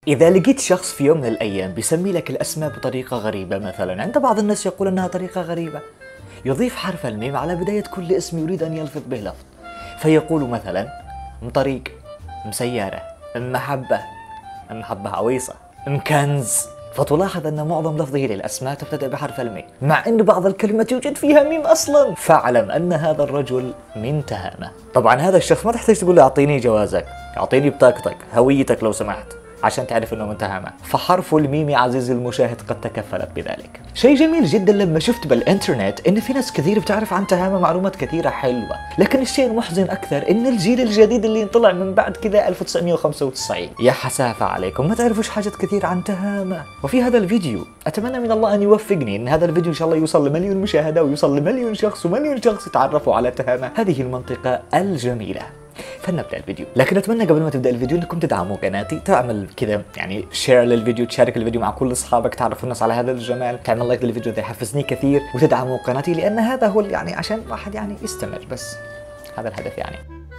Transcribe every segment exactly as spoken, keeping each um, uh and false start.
إذا لقيت شخص في يوم من الأيام بيسمي لك الأسماء بطريقة غريبة، مثلا عند بعض الناس يقول أنها طريقة غريبة، يضيف حرف الميم على بداية كل اسم يريد أن يلفظ به لفظ، فيقول مثلا مطريق، مسيارة، محبة، محبة عويصة، مكنز. فتلاحظ أن معظم لفظه للأسماء تبتدأ بحرف الميم، مع أن بعض الكلمات يوجد فيها ميم أصلا. فاعلم أن هذا الرجل من تهامة. طبعا هذا الشخص ما تحتاج تقول له أعطيني جوازك، أعطيني بطاقتك، هويتك لو سمحت، عشان تعرف انه من تهامة. فحرف الميم عزيزي المشاهد قد تكفلت بذلك. شيء جميل جدا لما شفت بالانترنت ان في ناس كثير بتعرف عن تهامة معلومات كثيرة حلوة، لكن الشيء المحزن اكثر ان الجيل الجديد اللي انطلع من بعد كذا ألف وتسعمئة وخمسة وتسعين يا حسافة عليكم ما تعرفوش حاجات كثير عن تهامة. وفي هذا الفيديو اتمنى من الله ان يوفقني ان هذا الفيديو ان شاء الله يوصل لمليون مشاهدة ويوصل لمليون شخص ومليون شخص يتعرفوا على تهامة هذه المنطقة الجميلة. فلنبدأ الفيديو، لكن اتمنى قبل ما تبدأ الفيديو انكم تدعموا قناتي، تعمل كذا يعني شير للفيديو، تشارك الفيديو مع كل اصحابك، تعرفوا الناس على هذا الجمال، تعمل لايك للفيديو، ده يحفزني كثير، وتدعموا قناتي لان هذا هو يعني عشان واحد يعني يستمر، بس هذا الهدف يعني.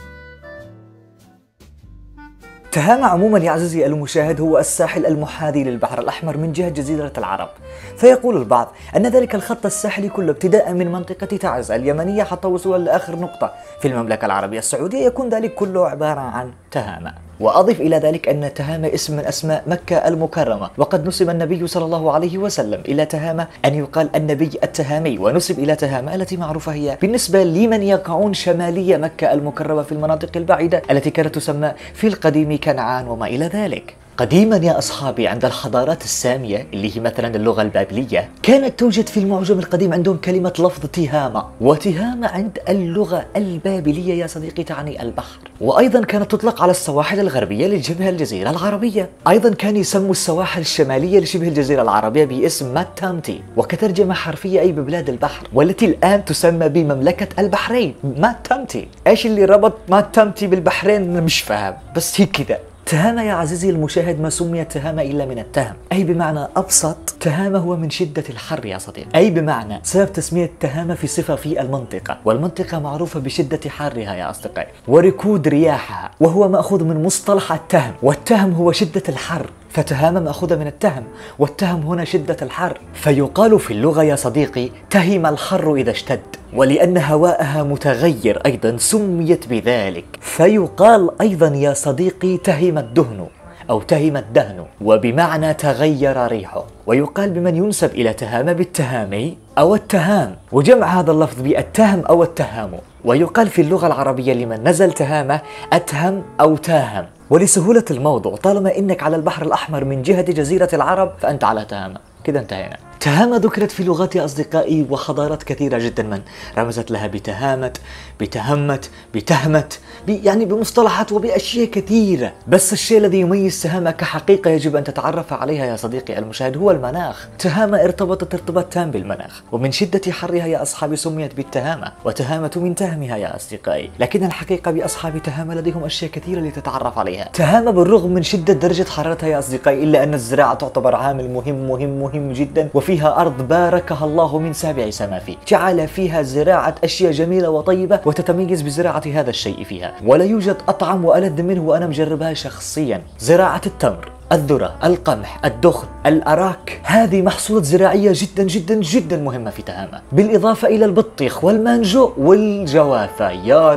تهامة عموما يا عزيزي المشاهد هو الساحل المحاذي للبحر الأحمر من جهة جزيرة العرب. فيقول البعض أن ذلك الخط الساحلي كله ابتداء من منطقة تعز اليمنية حتى وصولا لآخر نقطة في المملكة العربية السعودية يكون ذلك كله عبارة عن تهامة. وأضف إلى ذلك أن تهامة اسم من أسماء مكة المكرمة، وقد نسب النبي صلى الله عليه وسلم إلى تهامة أن يقال النبي التهامي، ونسب إلى تهامة التي معروفة هي بالنسبة لمن يقعون شمالية مكة المكرمة في المناطق البعيدة التي كانت تسمى في القديم كنعان وما إلى ذلك. قديما يا أصحابي عند الحضارات السامية اللي هي مثلا اللغة البابلية كانت توجد في المعجم القديم عندهم كلمة لفظ تهامة، وتهامة عند اللغة البابلية يا صديقي تعني البحر. وأيضا كانت تطلق على السواحل الغربية لشبه الجزيرة العربية. أيضا كان يسموا السواحل الشمالية لشبه الجزيرة العربية باسم ماتامتي، وكترجمة حرفية أي ببلاد البحر، والتي الآن تسمى بمملكة البحرين. ماتامتي، إيش اللي ربط ماتامتي بالبحرين مش فاهم، بس هي كذا. تهامة يا عزيزي المشاهد ما سميت تهامة إلا من التهم، أي بمعنى أبسط تهامة هو من شدة الحر يا صديقي، أي بمعنى سبب تسمية تهامة في صفة في المنطقة، والمنطقة معروفة بشدة حرها يا أصدقائي وركود رياحها، وهو مأخوذ من مصطلح التهم، والتهم هو شدة الحر، فتهامة مأخوذة من التهم، والتهم هنا شدة الحر. فيقال في اللغة يا صديقي تهم الحر إذا اشتد، ولأن هواءها متغير أيضا سميت بذلك. فيقال أيضا يا صديقي تهم الدهن أو تهم الدهن، وبمعنى تغير ريحه. ويقال بمن ينسب إلى تهامة بالتهامي أو التهام، وجمع هذا اللفظ بالتهم أو التهام. ويقال في اللغة العربية لمن نزل تهامة أتهم أو تاهم. ولسهولة الموضوع طالما إنك على البحر الأحمر من جهة جزيرة العرب فأنت على تهامة، كده انتهينا. تهامة ذكرت في لغات يا أصدقائي وحضارات كثيرة جدا من رمزت لها بتهامت، بتهمت، بتهمت، يعني بمصطلحات وبأشياء كثيرة. بس الشيء الذي يميز تهامة كحقيقة يجب أن تتعرف عليها يا صديقي المشاهد هو المناخ. تهامة ارتبطت ارتباط تام بالمناخ، ومن شدة حرها يا أصحابي سميت بالتهامة، وتهامة من تهمها يا أصدقائي. لكن الحقيقة بأصحاب تهامة لديهم أشياء كثيرة لتتعرف عليها. تهامة بالرغم من شدة درجة حرارتها يا أصدقائي إلا أن الزراعة تعتبر عامل مهم مهم مهم جدا، وفيها أرض باركها الله من سابع سمافي، جعل فيها زراعة أشياء جميلة وطيبة وتتميز بزراعة هذا الشيء فيها، ولا يوجد أطعم وألذ منه وأنا مجربها شخصيا. زراعة التمر، الذرة، القمح، الدخن، الأراك، هذه محصولات زراعية جدا جدا جدا مهمة في تهامة، بالإضافة إلى البطيخ والمانجو والجوافة. يا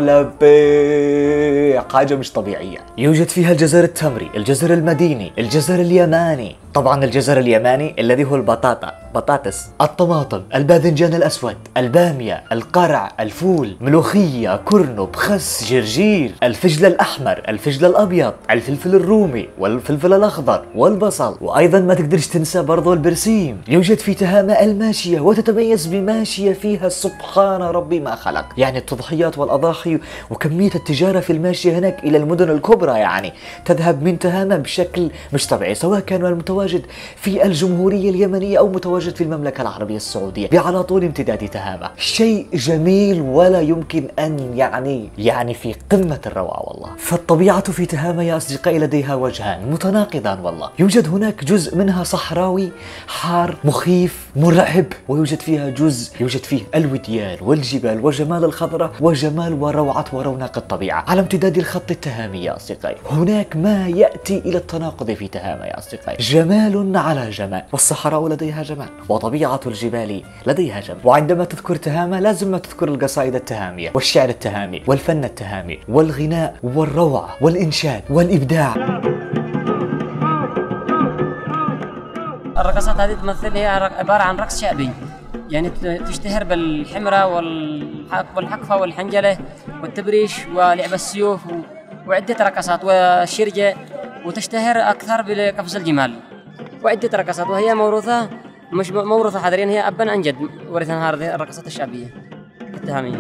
لبي حاجة مش طبيعية. يوجد فيها الجزر التمري، الجزر المديني، الجزر اليماني، طبعا الجزر اليماني الذي هو البطاطا، بطاطس، الطماطم، الباذنجان الأسود، البامية، القرع، الفول، ملوخية، كرنب، خس، جرجير، الفجل الأحمر، الفجل الأبيض، الفلفل الرومي، والفلفل الأخضر، والبصل، وأيضا ما تقدرش تنسى برضو البرسيم. يوجد في تهامة الماشية، وتتميز بماشية فيها سبحان ربي ما خلق، يعني التضحيات والأضاحي وكمية التجارة في الماشية هناك إلى المدن الكبرى، يعني تذهب من تهامة بشكل مش طبيعي، سواء كانوا المتواجد متواجد في الجمهورية اليمنية أو متواجد في المملكة العربية السعودية على طول امتداد تهامة. شيء جميل ولا يمكن أن يعني يعني في قمة الروعة والله. فالطبيعة في تهامة يا أصدقائي لديها وجهان متناقضان والله. يوجد هناك جزء منها صحراوي حار مخيف مرعب، ويوجد فيها جزء يوجد فيه الوديان والجبال وجمال الخضرة وجمال وروعة ورونق الطبيعة. على امتداد الخط التهامي يا أصدقائي هناك ما يأتي إلى التناقض في تهامة يا أصدقائي، جمال على جمال، والصحراء لديها جمال وطبيعة الجبال لديها جمال. وعندما تذكر تهامة لازم ما تذكر القصائد التهامية والشعر التهامي والفن التهامي والغناء والروعة والإنشاد والإبداع. الرقصات هذه تمثل هي عبارة عن رقص شعبي، يعني تشتهر بالحمرة والحقفة والحنجلة والتبريش ولعب السيوف وعدة رقصات والشرجة، وتشتهر أكثر بقفز الجمال وعدة رقصات، وهي موروثة مش موروثة حضريا، هي أبا عن جد ورثنا هذه الرقصات الشعبية التهامية.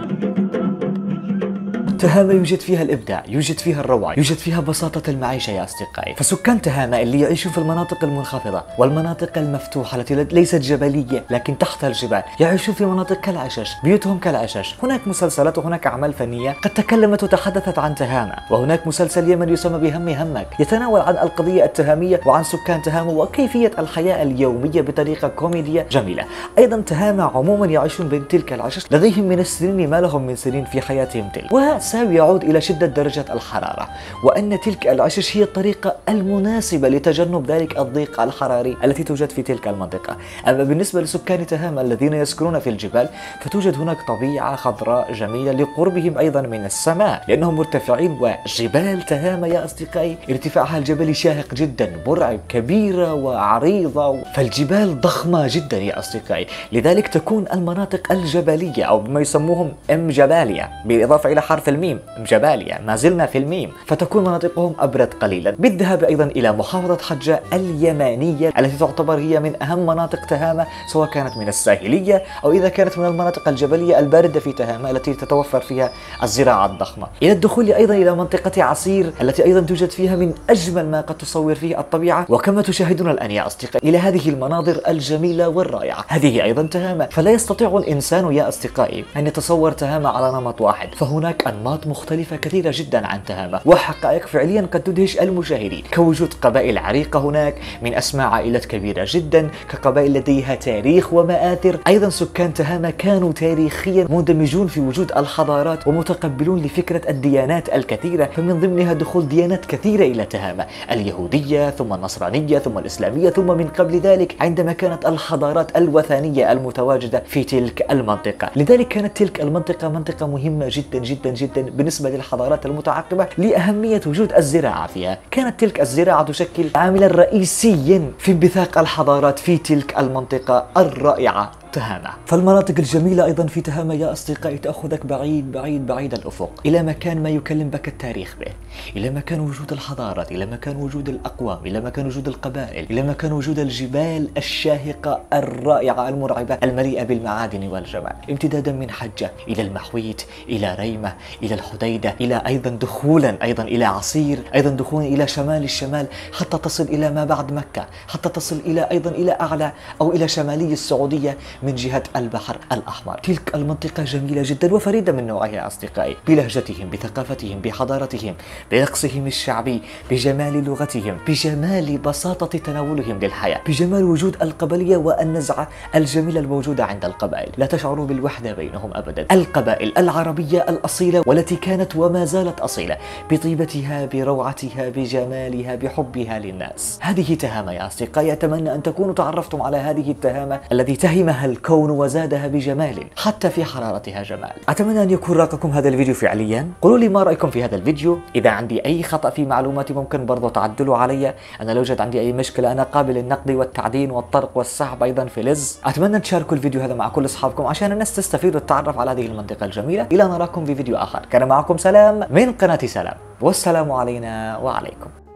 تهامة يوجد فيها الإبداع، يوجد فيها الروعة، يوجد فيها بساطة المعيشة يا أصدقائي. فسكان تهامة اللي يعيشون في المناطق المنخفضة والمناطق المفتوحة التي ليست جبلية لكن تحت الجبال، يعيشون في مناطق كالعشش، بيوتهم كالعشش. هناك مسلسلات وهناك أعمال فنية قد تكلمت وتحدثت عن تهامة، وهناك مسلسل يمني يسمى بهم همك يتناول عن القضية التهامية وعن سكان تهامة وكيفية الحياة اليومية بطريقة كوميدية جميلة. أيضا تهامة عموما يعيشون بين تلك العشش، لديهم من السنين ما لهم من سنين في حياتهم تلك، سبب يعود إلى شدة درجة الحرارة، وأن تلك العشش هي الطريقة المناسبة لتجنب ذلك الضيق الحراري التي توجد في تلك المنطقة. أما بالنسبة لسكان تهامة الذين يسكنون في الجبال فتوجد هناك طبيعة خضراء جميلة لقربهم أيضا من السماء لأنهم مرتفعين. وجبال تهامة يا أصدقائي ارتفاعها الجبلي شاهق جدا مرعب، كبيرة وعريضة، فالجبال ضخمة جدا يا أصدقائي، لذلك تكون المناطق الجبلية أو بما يسموهم ام جبالية بالإضافة إلى حرف الميم جباليا، ما زلنا في الميم، فتكون مناطقهم أبرد قليلا. بالذهاب أيضا إلى محافظة حجة اليمانية التي تعتبر هي من أهم مناطق تهامة، سواء كانت من الساحلية أو إذا كانت من المناطق الجبلية الباردة في تهامة التي تتوفر فيها الزراعة الضخمة. إلى الدخول أيضا إلى منطقة عسير التي أيضا توجد فيها من أجمل ما قد تصور فيه الطبيعة، وكما تشاهدون الآن يا أصدقائي إلى هذه المناظر الجميلة والرائعة. هذه أيضا تهامة، فلا يستطيع الإنسان يا أصدقائي أن يتصور تهامة على نمط واحد، فهناك أنماط مختلفة كثيرة جدا عن تهامة وحقائق فعليا قد تدهش المشاهدين، كوجود قبائل عريقة هناك من أسماء عائلات كبيرة جدا، كقبائل لديها تاريخ ومآثر. أيضا سكان تهامة كانوا تاريخيا مندمجون في وجود الحضارات ومتقبلون لفكرة الديانات الكثيرة، فمن ضمنها دخول ديانات كثيرة إلى تهامة، اليهودية ثم النصرانية ثم الإسلامية، ثم من قبل ذلك عندما كانت الحضارات الوثنية المتواجدة في تلك المنطقة. لذلك كانت تلك المنطقة منطقة مهمة جدا جدا جدا بالنسبة للحضارات المتعاقبة لأهمية وجود الزراعة فيها. كانت تلك الزراعة تشكل عاملا رئيسيا في انبثاق الحضارات في تلك المنطقة الرائعة تهامة. فالمناطق الجميلة أيضا في تهامة يا أصدقائي تأخذك بعيد بعيد بعيد الأفق إلى مكان ما يكلم بك التاريخ به، إلى مكان وجود الحضارات، إلى مكان وجود الأقوام، إلى مكان وجود القبائل، إلى مكان وجود الجبال الشاهقة الرائعة المرعبة المليئة بالمعادن والجمال، امتدادا من حجة إلى المحويت إلى ريمة إلى الحديدة، إلى أيضا دخولا أيضا إلى عسير، أيضا دخولا إلى شمال الشمال حتى تصل إلى ما بعد مكة، حتى تصل إلى أيضا إلى أعلى أو إلى شمالي السعودية من جهة البحر الأحمر. تلك المنطقة جميلة جدا وفريدة من نوعها يا أصدقائي، بلهجتهم، بثقافتهم، بحضارتهم، برقصهم الشعبي، بجمال لغتهم، بجمال بساطة تناولهم للحياة، بجمال وجود القبلية والنزعة الجميلة الموجودة عند القبائل. لا تشعروا بالوحدة بينهم أبدا. القبائل العربية الأصيلة والتي كانت وما زالت أصيلة بطيبتها، بروعتها، بجمالها، بحبها للناس. هذه تهامة يا أصدقائي. أتمنى أن تكونوا تعرفتم على هذه التهامة التي تهمها الكون وزادها بجمال، حتى في حرارتها جمال. أتمنى أن يكون راقكم هذا الفيديو فعليا. قولوا لي ما رأيكم في هذا الفيديو. إذا عندي أي خطأ في معلوماتي ممكن برضو تعدلوا علي. أنا لو وجد عندي أي مشكلة أنا قابل للنقد والتعديل والطرق والسحب أيضا في لز. أتمنى تشاركوا الفيديو هذا مع كل أصحابكم عشان الناس تستفيد وتتعرف على هذه المنطقة الجميلة. إلى نراكم في فيديو آخر. كان معكم سلام من قناة سلام، والسلام علينا وعليكم.